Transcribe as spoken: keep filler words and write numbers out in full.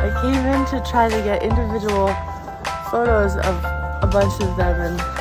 I came in to try to get individual photos of a bunch of them, and